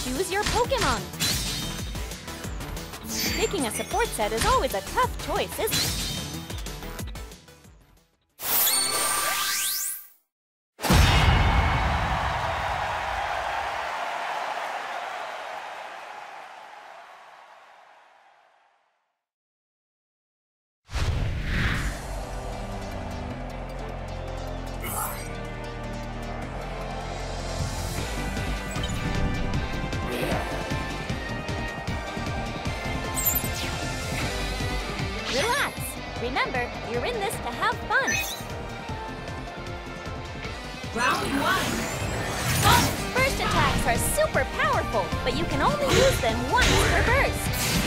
choose your Pokkén. Picking a support set is always a tough choice, isn't it? Relax! Remember, you're in this to have fun! Round 1! Burst attacks are super powerful, but you can only use them once per burst.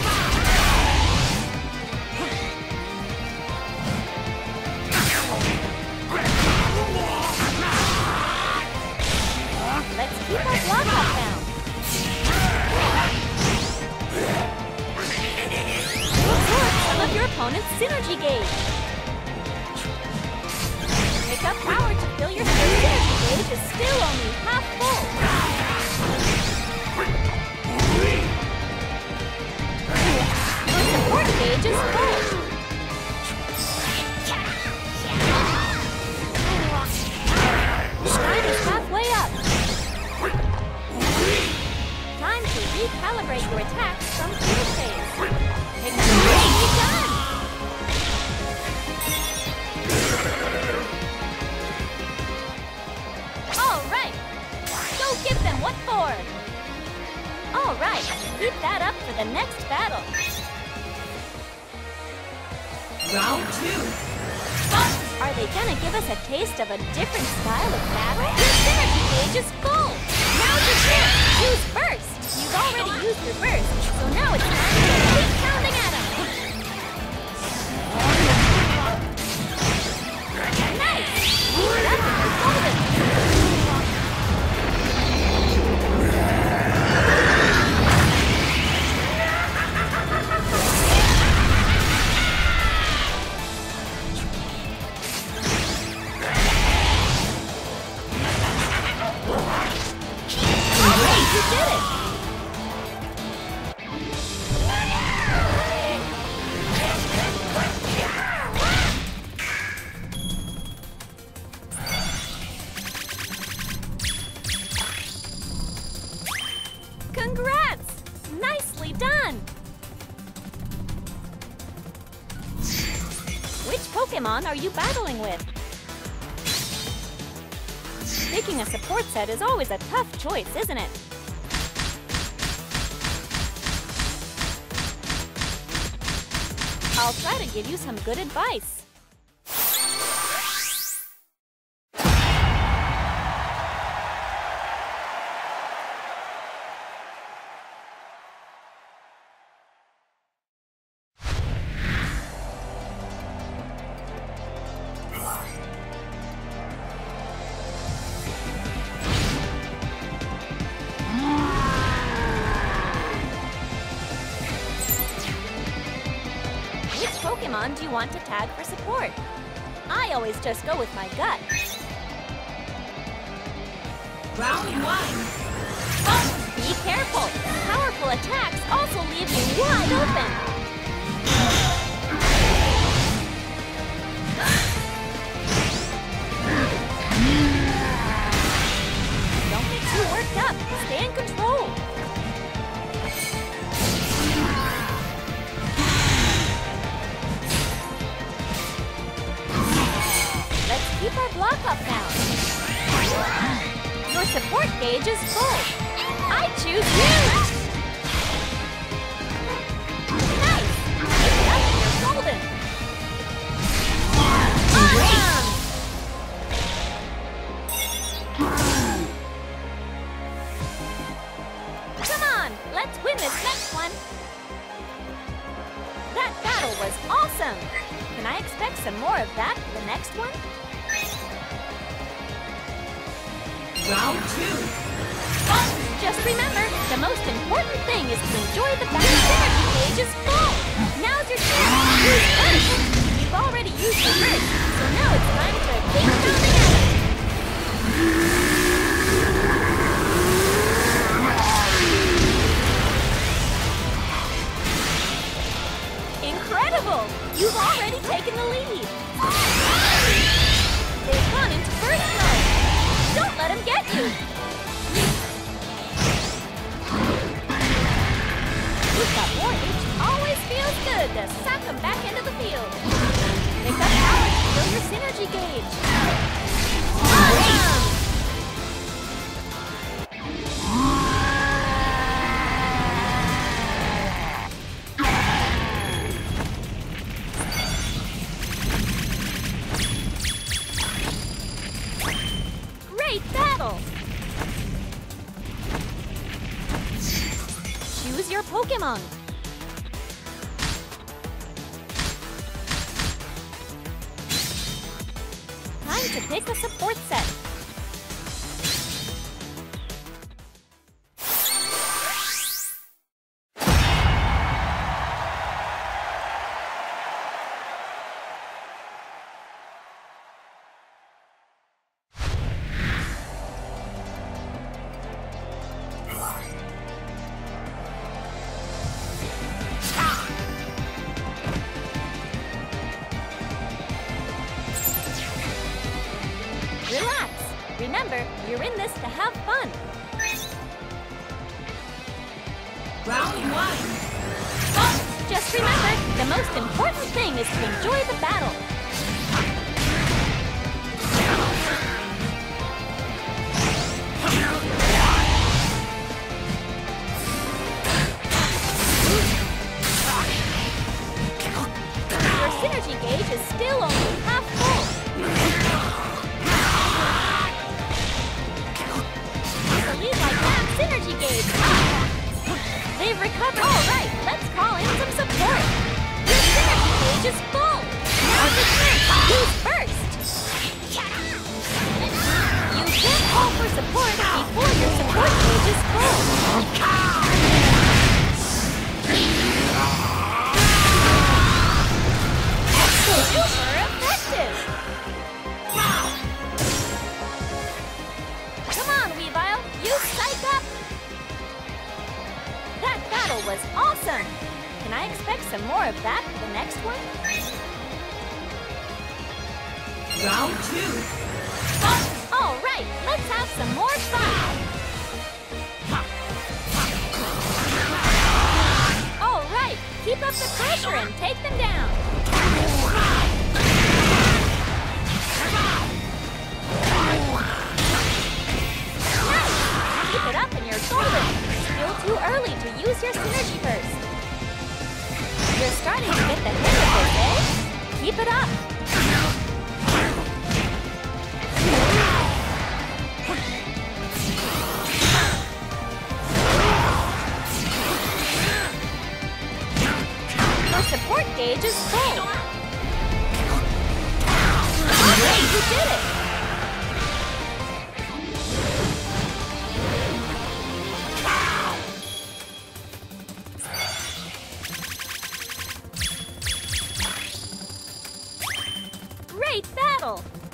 Let's keep our block up down. Absorb some of your opponent's synergy gauge. Pick up power to fill your synergy gauge is still only half full. Your support gauge is full. Time is halfway up. Time to recalibrate your attacks from field phase. Extremely done! All right! Go give them what for! All right, keep that up for the next battle. Round 2! Are they gonna give us a taste of a different style of battle? Your synergy gauge is full! Now's your chance! Use burst! You've already used your burst, so now it's time to keep pounding at him! Nice! Keep it up and you're golden! You did it! Congrats! Nicely done! Which Pokkén are you battling with? Picking a support set is always a tough choice, isn't it? I'll try to give you some good advice. Pokkén do you want to tag for support? I always just go with my gut. Round 1! Be careful! Powerful attacks also leave you wide open! Don't get too worked up! Stay in control! Let's keep our block up now. Your support gauge is full. I choose you! Nice! Keep it up and you're golden! Awesome! Come on, let's win this next one! That battle was awesome! Can I expect some more of that for the next one? Round 2! Just remember, the most important thing is to enjoy the battle. Synergy gauge is full! Now's your chance to use burst! You've already used your burst, so now it's time to keep pounding at it! your Pokémon. Time to pick a support set. Relax. Remember, you're in this to have fun. Round 1. Just remember, the most important thing is to enjoy the battle. Your synergy gauge is still only half full. With a lead like that, synergy gauge up. They've recovered. All right, let's call in some support. Your synergy gauge is full. Now's the chance. Who's first? You can't call for support before your support gauge is full. Super effective! Come on, Weavile, you psych up! That battle was awesome! Can I expect some more of that for the next one? Round 2. All right, let's have some more fun! All right, keep up the pressure and take them down! Keep it up and you're golden. Still too early to use your synergy burst. You're starting to get the hang of this, eh? Keep it up. Your support gauge is full. Great, you did it! Great battle!